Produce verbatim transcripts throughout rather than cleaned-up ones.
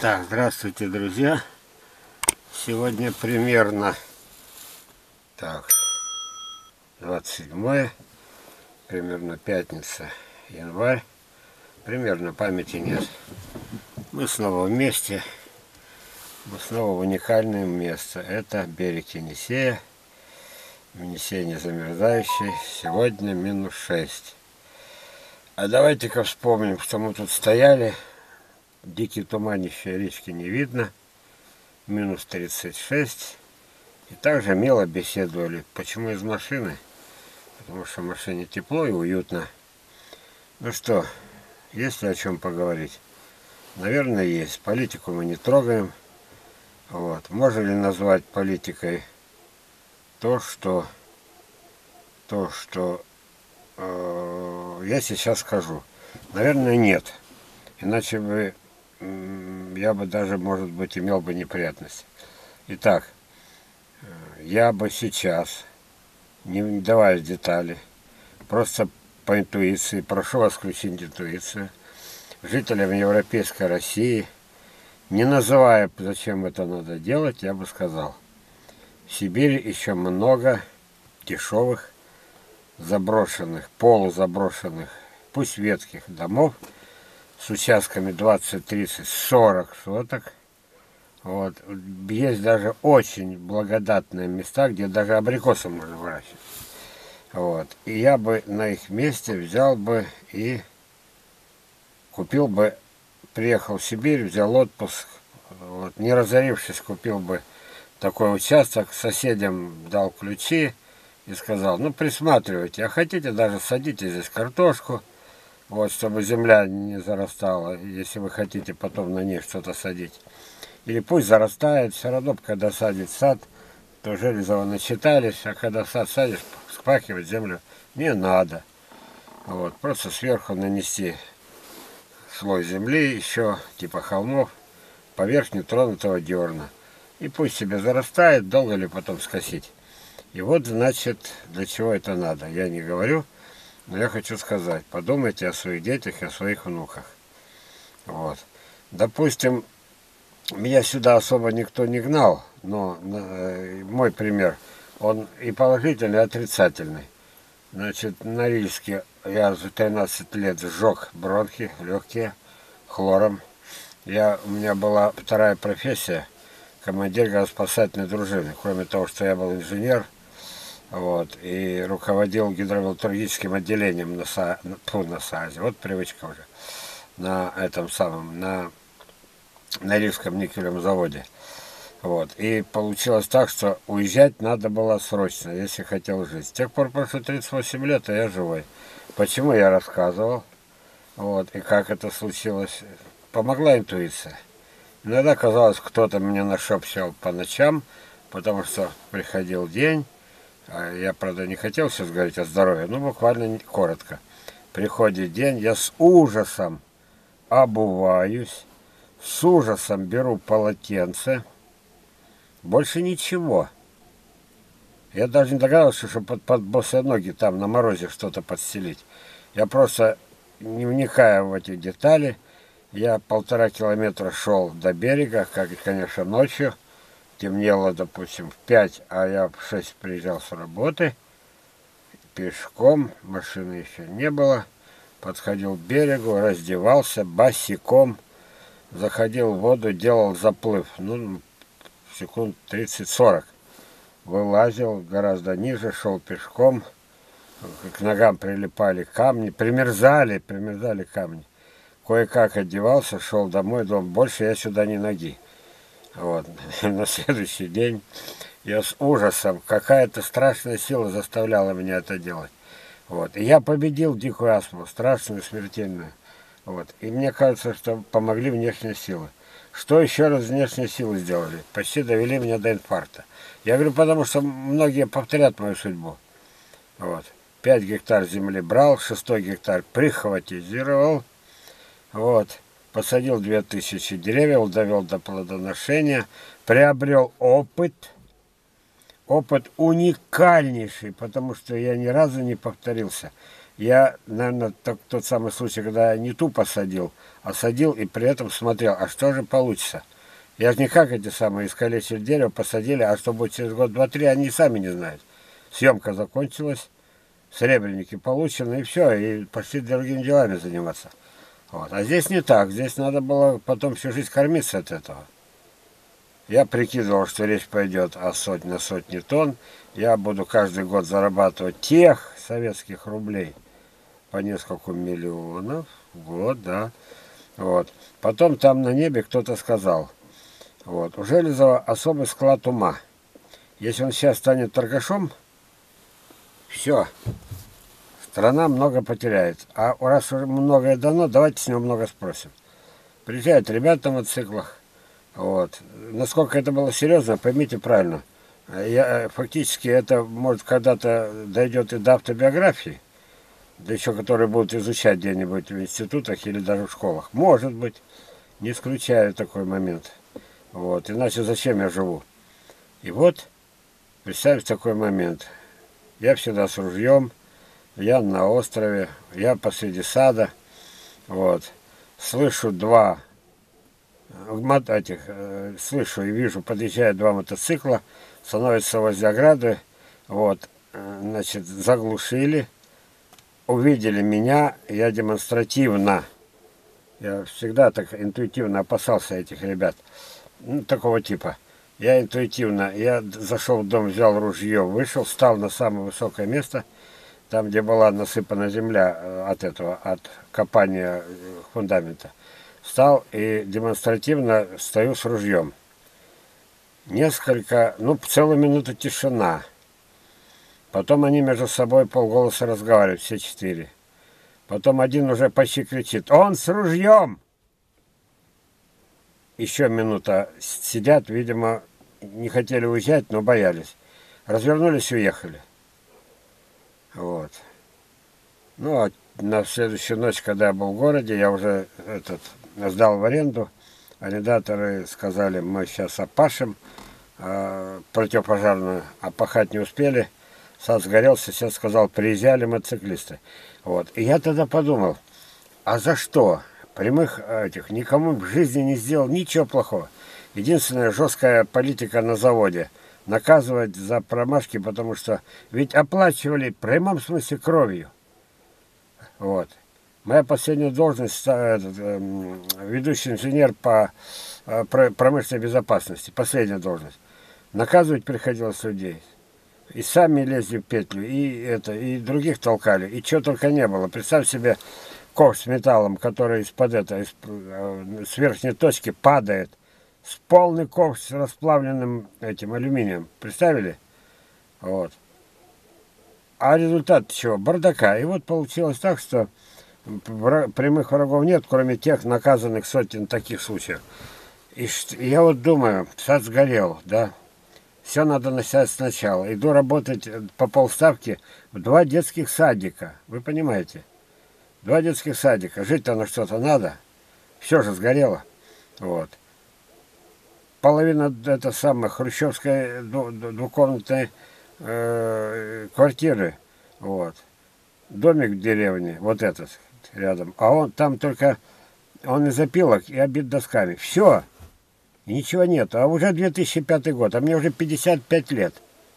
Так, здравствуйте, друзья. Сегодня примерно так, двадцать седьмое, примерно пятница, январь. Примерно памяти нет. Мы снова вместе. Мы снова в уникальное место. Это берег Енисея. Енисей не замерзающий. Сегодня минус шесть. А давайте-ка вспомним, что мы тут стояли. Дикий туманище, речки не видно. Минус тридцать шесть. И также мило беседовали. Почему из машины? Потому что в машине тепло и уютно. Ну что, есть ли о чем поговорить? Наверное, есть. Политику мы не трогаем. Вот. Можно ли назвать политикой то, что то, что э, я сейчас скажу? Наверное, нет. Иначе бы э, я бы даже, может быть, имел бы неприятности. Итак, э, я бы сейчас, не давая детали, просто по интуиции, прошу вас включить интуицию, жителям Европейской России, не называя, зачем это надо делать, я бы сказал, в Сибири еще много дешевых, заброшенных, полузаброшенных, пусть ветхих домов с участками двадцать, тридцать, сорок соток. Вот. Есть даже очень благодатные места, где даже абрикосы можно выращивать. Вот. И я бы на их месте взял бы и купил бы, приехал в Сибирь, взял отпуск, вот, не разорившись, купил бы такой участок, соседям дал ключи и сказал, ну присматривайте, а хотите даже садите здесь картошку, вот, чтобы земля не зарастала, если вы хотите потом на ней что-то садить. Или пусть зарастает, все равно, когда садить сад, то Железова начитались, а когда сад садишь, вспахивать землю не надо. Вот, просто сверху нанести слой земли, еще типа холмов, поверх нетронутого дерна. И пусть себе зарастает, долго ли потом скосить. И вот, значит, для чего это надо. Я не говорю, но я хочу сказать, подумайте о своих детях и о своих внуках. Вот. Допустим, меня сюда особо никто не гнал, но э, мой пример, он и положительный, и отрицательный. Значит, на Норильске я за тринадцать лет сжег бронхи, легкие, хлором. Я, у меня была вторая профессия, командир гороспасательной дружины. Кроме того, что я был инженер, вот, и руководил гидромелтургическим отделением на, Са, на, на САЗе. Вот привычка уже. На этом самом, на Норильском никелевом заводе. Вот. И получилось так, что уезжать надо было срочно, если хотел жить. С тех пор прошло тридцать восемь лет, а я живой. Почему я рассказывал? Вот. И как это случилось? Помогла интуиция. Иногда казалось, кто-то меня нашепчивал по ночам, потому что приходил день. А я, правда, не хотел сейчас говорить о здоровье, но буквально коротко. Приходит день, я с ужасом обуваюсь, с ужасом беру полотенце. Больше ничего. Я даже не догадался, что под, под босые ноги там на морозе что-то подстелить. Я просто, не вникая в эти детали, я полтора километра шел до берега, как и, конечно, ночью. Темнело, допустим, в пять, а я в шесть приезжал с работы. Пешком, машины еще не было. Подходил к берегу, раздевался босиком. Заходил в воду, делал заплыв. Ну, секунд тридцать-сорок. Вылазил гораздо ниже, шел пешком. К ногам прилипали камни, примерзали, примерзали камни. Кое-как одевался, шел домой, думал, больше я сюда не ноги. Вот. На следующий день я с ужасом, какая-то страшная сила заставляла меня это делать. Вот. И я победил дикую астму, страшную, смертельную. Вот. И мне кажется, что помогли внешние силы. Что еще раз внешние силы сделали? Почти довели меня до инфаркта. Я говорю, потому что многие повторят мою судьбу. Вот. пять гектар земли брал, шестой гектар прихватизировал. Вот. Посадил две тысячи деревьев, довел до плодоношения. Приобрел опыт. Опыт уникальнейший, потому что я ни разу не повторился. Я, наверное, тот, тот самый случай, когда я не тупо садил, а садил и при этом смотрел, а что же получится. Я же не как эти самые искалечили дерево, посадили, а что будет через год, два, три, они сами не знают. Съемка закончилась, сребреники получены, и все, и пошли другими делами заниматься. Вот. А здесь не так, здесь надо было потом всю жизнь кормиться от этого. Я прикидывал, что речь пойдет о сотне на сотни тонн. Я буду каждый год зарабатывать тех советских рублей по несколько миллионов в год, да. Вот. Потом там на небе кто-то сказал, вот, у Железова особый склад ума. Если он сейчас станет торгашом, все, страна много потеряет. А раз уже многое дано, давайте с него много спросим. Приезжают ребята на мотоциклах. Вот. Насколько это было серьезно, поймите правильно. Я, фактически это, может, когда-то дойдет и до автобиографии, да еще которые будут изучать где-нибудь в институтах или даже в школах. Может быть, не исключаю такой момент. Вот. Иначе зачем я живу? И вот, представьте такой момент. Я всегда с ружьем, я на острове, я посреди сада. Вот. Слышу два этих, э, слышу и вижу, подъезжают два мотоцикла, становятся возле ограды, вот, э, значит, заглушили, увидели меня, я демонстративно, я всегда так интуитивно опасался этих ребят, ну, такого типа, я интуитивно, я зашел в дом, взял ружье, вышел, встал на самое высокое место, там, где была насыпана земля от этого, от копания фундамента. Встал и демонстративно стою с ружьем. Несколько, ну, целую минуту тишина. Потом они между собой полголоса разговаривают, все четыре. Потом один уже почти кричит: «Он с ружьем!» Еще минута сидят, видимо, не хотели уезжать, но боялись. Развернулись и уехали. Вот. Ну, а на следующую ночь, когда я был в городе, я уже этот... сдал в аренду, арендаторы сказали, мы сейчас опашем, э, противопожарную, опахать не успели, сад сгорелся, сейчас сказал, приезжали мотоциклисты. Вот. И я тогда подумал, а за что? Прямых этих никому в жизни не сделал ничего плохого. Единственная жесткая политика на заводе, наказывать за промашки, потому что ведь оплачивали в прямом смысле кровью. Вот. Моя последняя должность, этот, э, ведущий инженер по э, промышленной безопасности, последняя должность. Наказывать приходилось людей. И сами лезли в петлю, и это, и других толкали, и чего только не было. Представь себе ковш с металлом, который из-под этого, из, э, с верхней точки падает, с полный ковш с расплавленным этим алюминием. Представили? Вот. А результат чего? Бардака. И вот получилось так, что прямых врагов нет, кроме тех наказанных сотен таких случаев. И я вот думаю, сад сгорел, да, все надо начать сначала. Иду работать по полставки в два детских садика, вы понимаете? Два детских садика, жить-то на что-то надо, все же сгорело, вот. Половина это самой хрущевской двухкомнатной э, квартиры, вот. Домик в деревне, вот этот рядом, а он там только, он из опилок и обит досками. Все, ничего нет. А уже две тысячи пятый год, а мне уже пятьдесят пять лет.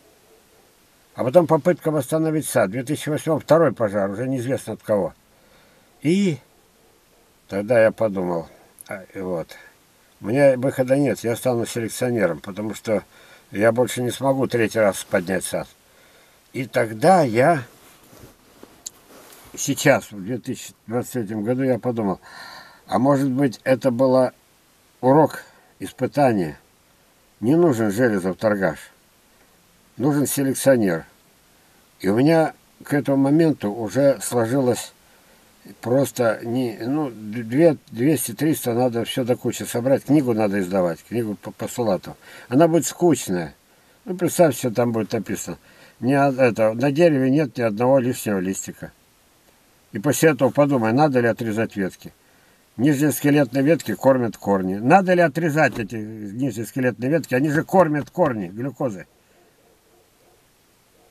А потом попытка восстановить сад. В две тысячи восьмом второй пожар, уже неизвестно от кого. И тогда я подумал, вот, у меня выхода нет, я стану селекционером, потому что я больше не смогу третий раз поднять сад. И тогда я... Сейчас, в две тысячи двадцать третьем году, я подумал, а может быть, это был урок, испытание. Не нужен Железов торгаш, нужен селекционер. И у меня к этому моменту уже сложилось просто, не, ну, двести-триста надо все до кучи собрать, книгу надо издавать, книгу по постулату. Она будет скучная. Ну, представьте, что там будет написано. Не, это, на дереве нет ни одного лишнего листика. И после этого подумай, надо ли отрезать ветки. Нижние скелетные ветки кормят корни. Надо ли отрезать эти нижние скелетные ветки? Они же кормят корни глюкозой.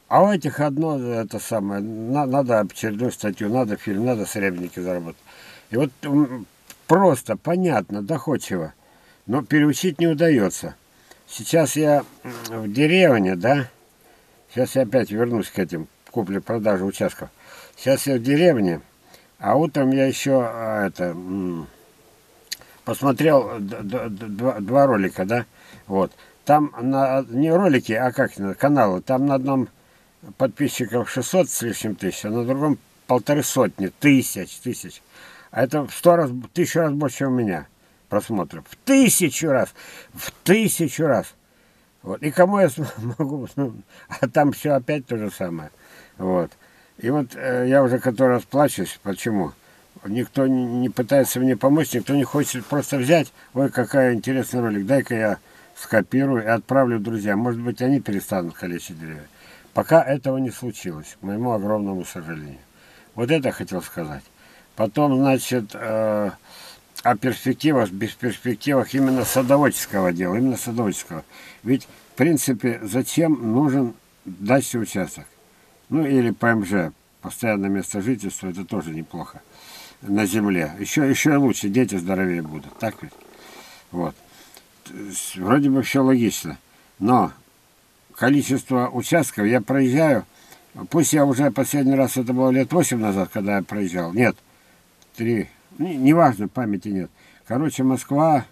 А у этих одно это самое, на, надо очередную статью, надо фильм, надо сребники заработать. И вот м, просто, понятно, доходчиво, но переучить не удается. Сейчас я м, в деревне, да, сейчас я опять вернусь к этим купле-продаже участков. Сейчас я в деревне, а утром я еще а, это м, посмотрел д- д- д- два, два ролика, да, вот. Там на, не ролики, а как каналы, там на одном подписчиков шестьсот с лишним тысяч, а на другом полторы сотни тысяч, тысяч. А это в сто раз, тысячу раз больше, чем у меня просмотров. В тысячу раз, в тысячу раз. Вот. И кому я могу, ну, а там все опять то же самое. Вот. И вот э, я уже который раз плачусь. Почему? Никто не, не пытается мне помочь, никто не хочет просто взять. Ой, какая интересный ролик, дай-ка я скопирую и отправлю друзьям. Может быть, они перестанут калечить деревья. Пока этого не случилось, к моему огромному сожалению. Вот это хотел сказать. Потом, значит, э, о перспективах, без перспективах именно садоводческого дела, именно садоводческого. Ведь, в принципе, зачем нужен дачный участок? Ну, или ПМЖ, постоянное место жительства, это тоже неплохо на земле. Еще, еще и лучше, дети здоровее будут, так ведь? Вот. Вроде бы все логично, но количество участков я проезжаю, пусть я уже последний раз, это было лет восемь назад, когда я проезжал, нет, три, неважно, памяти нет. Короче, Москва,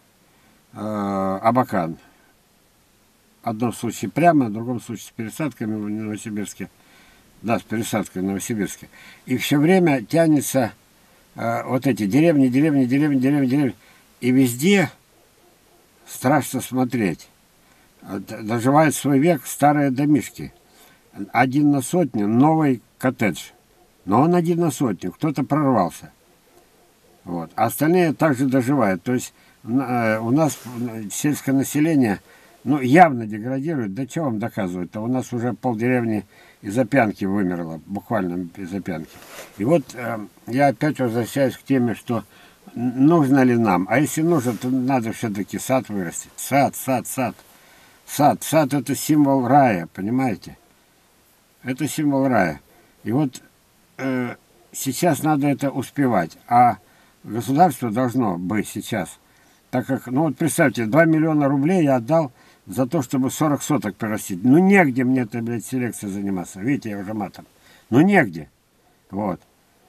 э, Абакан. В одном случае прямо, в другом случае с пересадками в Новосибирске. Да, с пересадкой в Новосибирске. И все время тянется э, вот эти деревни, деревни, деревни, деревни, деревни. И везде страшно смотреть. Доживает свой век старые домишки. Один на сотню, новый коттедж. Но он один на сотню, кто-то прорвался. Вот. А остальные также доживают. То есть э, у нас сельское население ну, явно деградирует. Да что вам доказывают-то? У нас уже полдеревни из-за пьянки вымерло. Буквально из-за пьянки. И вот э, я опять возвращаюсь к теме, что нужно ли нам. А если нужно, то надо все-таки сад вырастить. Сад, сад, сад. Сад. Сад — это символ рая, понимаете? Это символ рая. И вот э, сейчас надо это успевать. А государство должно быть сейчас, так как, ну вот представьте, два миллиона рублей я отдал за то, чтобы сорок соток прирастить. Ну негде мне это, блядь, селекцией заниматься. Видите, я уже матом. Ну негде. Вот.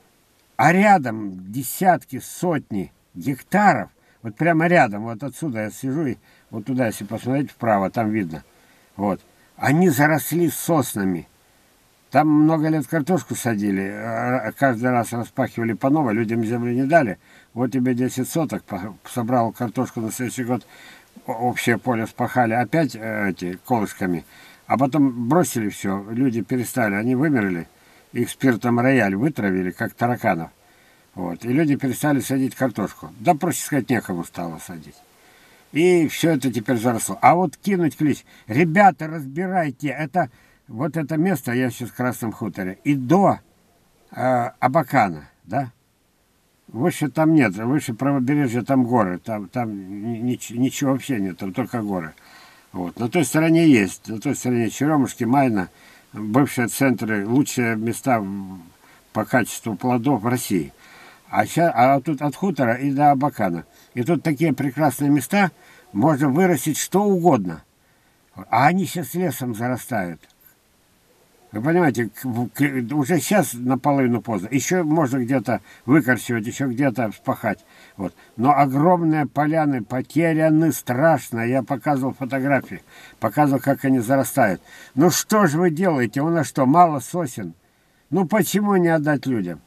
А рядом десятки, сотни гектаров, вот прямо рядом, вот отсюда я сижу, и вот туда, если посмотреть вправо, там видно. Вот. Они заросли соснами. Там много лет картошку садили, каждый раз распахивали по новой, людям землю не дали. Вот тебе десять соток, собрал картошку на следующий год, общее поле спахали, опять эти колышками. А потом бросили все, люди перестали, они вымерли, их спиртом рояль вытравили, как тараканов. Вот. И люди перестали садить картошку. Да, проще сказать, некому стало садить. И все это теперь заросло. А вот кинуть клич: ребята, разбирайте, это... Вот это место, я сейчас в Красном хуторе, и до э, Абакана, да? Выше там нет, выше правобережья там горы, там, там ничего, ничего вообще нет, там только горы. Вот. На той стороне есть, на той стороне Черемушки, Майна, бывшие центры, лучшие места по качеству плодов в России. А, сейчас, а тут от хутора и до Абакана. И тут такие прекрасные места, можно вырастить что угодно. А они сейчас лесом зарастают. Вы понимаете, уже сейчас наполовину поздно. Еще можно где-то выкорчевать, еще где-то вспахать. Вот. Но огромные поляны потеряны страшно. Я показывал фотографии, показывал, как они зарастают. Ну что же вы делаете? У нас что, мало сосен? Ну почему не отдать людям?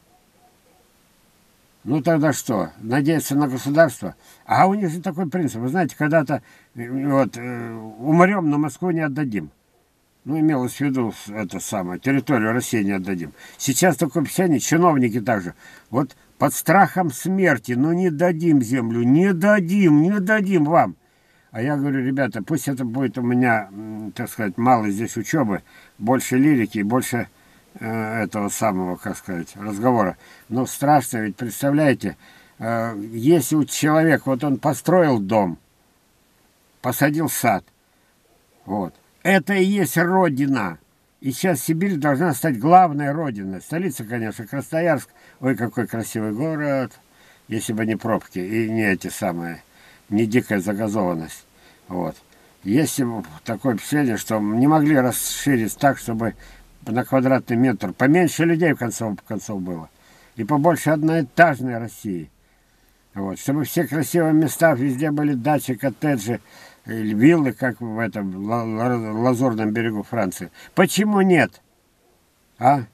Ну тогда что? Надеяться на государство? А у них же такой принцип. Вы знаете, когда-то вот, умрем, но Москву не отдадим. Ну, имелось в виду это самое, территорию России не отдадим. Сейчас такое писание, чиновники также. Вот под страхом смерти, ну не дадим землю, не дадим, не дадим вам. А я говорю, ребята, пусть это будет у меня, так сказать, мало здесь учебы, больше лирики, больше э, этого самого, как сказать, разговора. Но страшно, ведь представляете, э, если у человека, вот он построил дом, посадил сад, вот. Это и есть Родина. И сейчас Сибирь должна стать главной родиной. Столица, конечно, Красноярск. Ой, какой красивый город. Если бы не пробки и не эти самые, не дикая загазованность. Вот. Есть такое впечатление, что не могли расширить так, чтобы на квадратный метр поменьше людей в концов концов было. И побольше одноэтажной России. Вот. Чтобы все красивые места, везде были дачи, коттеджи, виллы, как в этом Лазурном берегу Франции. Почему нет? А?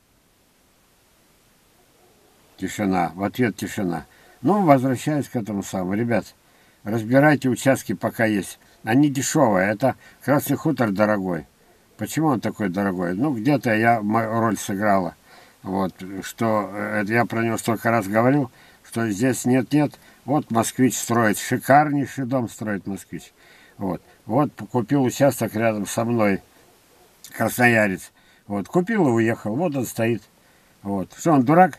Тишина. В ответ тишина. Ну, возвращаясь к этому самому. Ребят, разбирайте участки, пока есть. Они дешевые. Это Красный Хутор дорогой. Почему он такой дорогой? Ну, где-то я мою роль сыграла. Вот, что это я про него столько раз говорил, что здесь нет-нет. Вот Москвич строит, шикарнейший дом строит Москвич. Вот, вот купил участок рядом со мной, красноярец. Вот, купил и уехал, вот он стоит. Вот, что он, дурак?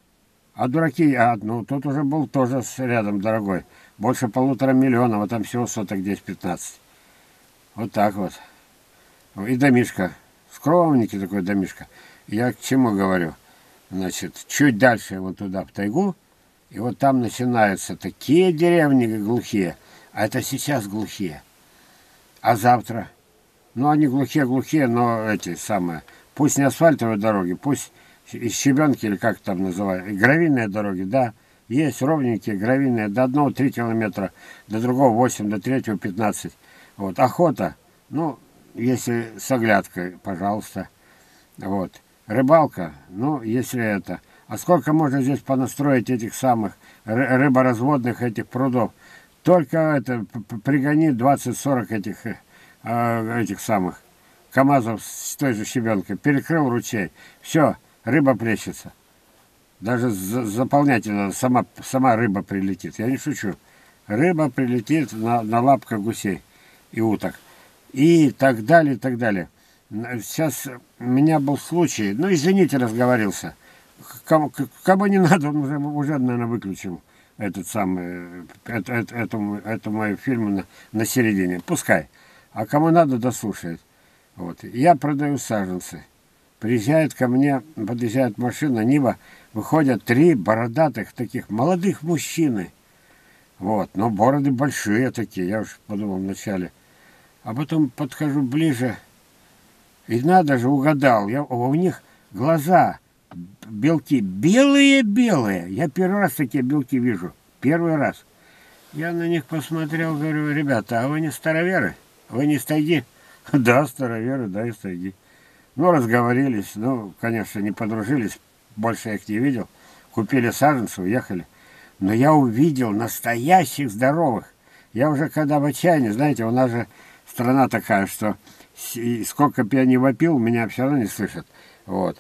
А дураки, а, ну, тут уже был тоже рядом дорогой. Больше полутора миллионов, а там всего соток десять-пятнадцать. Вот так вот. И домишка. Скромненький такой домишка. Я к чему говорю? Значит, чуть дальше вот туда, в тайгу, и вот там начинаются такие деревни глухие. А это сейчас глухие. А завтра? Ну, они глухие-глухие, но эти самые. Пусть не асфальтовые дороги, пусть из щебенки, или как там называют, гравийные дороги, да. Есть ровненькие, гравийные, до одного три километра, до другого восемь, до третьего пятнадцать. Вот, охота, ну, если с оглядкой, пожалуйста. Вот. Рыбалка, ну, если это. А сколько можно здесь понастроить этих самых рыборазводных этих прудов? Только это, пригони двадцать-сорок этих, э, этих самых КАМАЗов с той же щебенкой. Перекрыл ручей. Все, рыба плещется. Даже за, заполнять надо, сама, сама рыба прилетит. Я не шучу. Рыба прилетит на, на лапках гусей и уток. И так далее, и так далее. Сейчас у меня был случай, ну, извините, разговорился. Кому, кому не надо, он уже, уже наверное, выключил этот самый, это, это, эту, эту мою фильму на, на середине. Пускай. А кому надо, дослушает. Вот. Я продаю саженцы. Приезжает ко мне, подъезжает машина, Нива, выходят три бородатых таких молодых мужчины. Вот. Но бороды большие такие, я уж подумал вначале. А потом подхожу ближе, и надо же, угадал, я, у них глаза, белки, белые-белые. Я первый раз такие белки вижу, первый раз. Я на них посмотрел, говорю, ребята, а вы не староверы? Вы не из тайги? Да, староверы, да, из тайги. Ну, разговорились, ну, конечно, не подружились, больше я их не видел. Купили саженцы, уехали. Но я увидел настоящих здоровых. Я уже когда в отчаянии, знаете, у нас же страна такая, что сколько бы я ни вопил, меня все равно не слышат. Вот.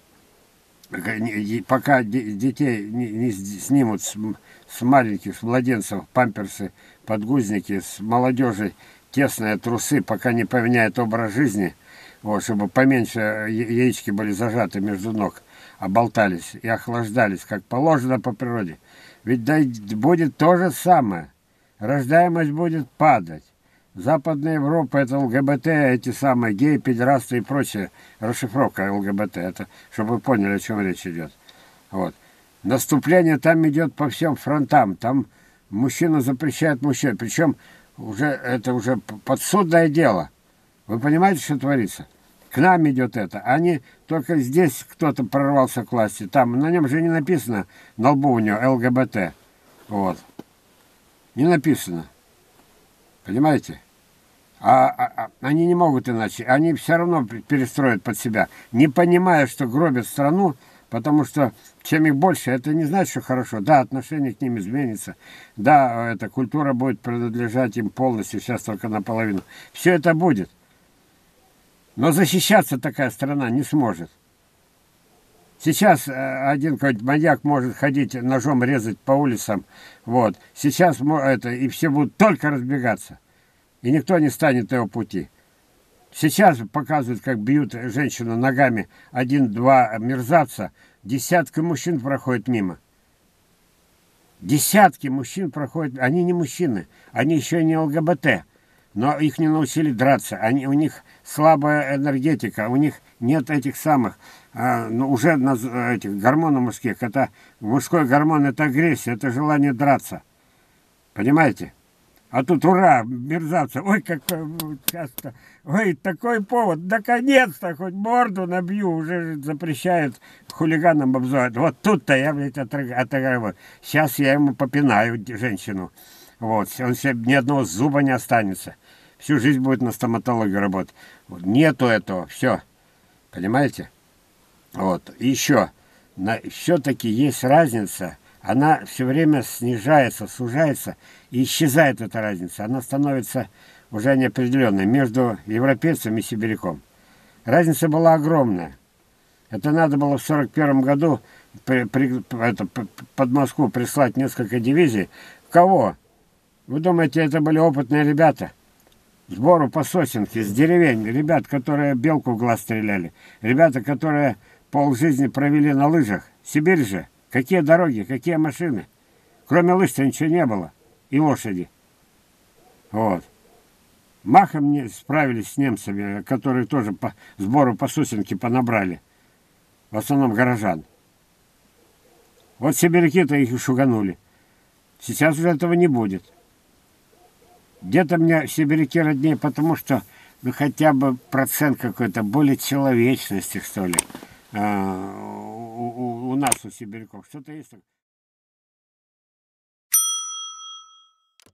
Пока детей не, не снимут с, с маленьких, с младенцев, памперсы, подгузники, с молодежи тесные трусы, пока не поменяет образ жизни, вот, чтобы поменьше яички были зажаты между ног, а болтались и охлаждались, как положено по природе. Ведь да, будет то же самое. Рождаемость будет падать. Западная Европа — это ЛГБТ, эти самые геи, педерасты и прочее. Расшифровка ЛГБТ. Это, чтобы вы поняли, о чем речь идет. Вот. Наступление там идет по всем фронтам. Там мужчина запрещает мужчин. Причем уже, это уже подсудное дело. Вы понимаете, что творится? К нам идет это. Они только здесь кто-то прорвался к власти. Там на нем же не написано, на лбу у него ЛГБТ. Вот. Не написано. Понимаете? А, а, а они не могут иначе. Они все равно перестроят под себя, не понимая, что гробят страну, потому что чем их больше, это не значит, что хорошо. Да, отношение к ним изменится. Да, эта культура будет принадлежать им полностью, сейчас только наполовину. Все это будет. Но защищаться такая страна не сможет. Сейчас один какой-то маньяк может ходить ножом резать по улицам. Вот. Сейчас это, и все будут только разбегаться. И никто не станет на его пути. Сейчас показывают, как бьют женщину ногами один-два мерзавца. Десятки мужчин проходят мимо. Десятки мужчин проходят. Они не мужчины. Они еще не ЛГБТ. Но их не научили драться. Они, у них слабая энергетика, у них нет этих самых, а, ну, уже на, этих гормонов мужских. Это мужской гормон, это агрессия, это желание драться. Понимаете? А тут ура, мерзавцы. Ой, как часто. Ой, такой повод. Наконец-то хоть морду набью. Уже запрещают хулиганам обзывать. Вот тут-то я, блядь, отыгрываю. Сейчас я ему попинаю женщину. Вот. Он себе ни одного зуба не останется. Всю жизнь будет на стоматологии работать. Вот. Нету этого. Все. Понимаете? Вот. И еще. Все-таки есть разница. Она все время снижается, сужается, и исчезает эта разница. Она становится уже неопределенной между европейцем и сибиряком. Разница была огромная. Это надо было в сорок первом году при, при, это, под Москву прислать несколько дивизий. Кого? Вы думаете, это были опытные ребята? Сбору по сосенке, с деревень. Ребят, которые белку в глаз стреляли. Ребята, которые полжизни провели на лыжах. Сибирь же. Какие дороги, какие машины. Кроме лыж-то ничего не было. И лошади. Вот. Махом не справились с немцами, которые тоже по сбору по сосенке понабрали. В основном горожан. Вот сибиряки-то их и шуганули. Сейчас уже этого не будет. Где-то мне сибиряки роднее, потому что ну, хотя бы процент какой-то более человечности, что ли. У, у, у нас, у сибиряков. Что-то есть.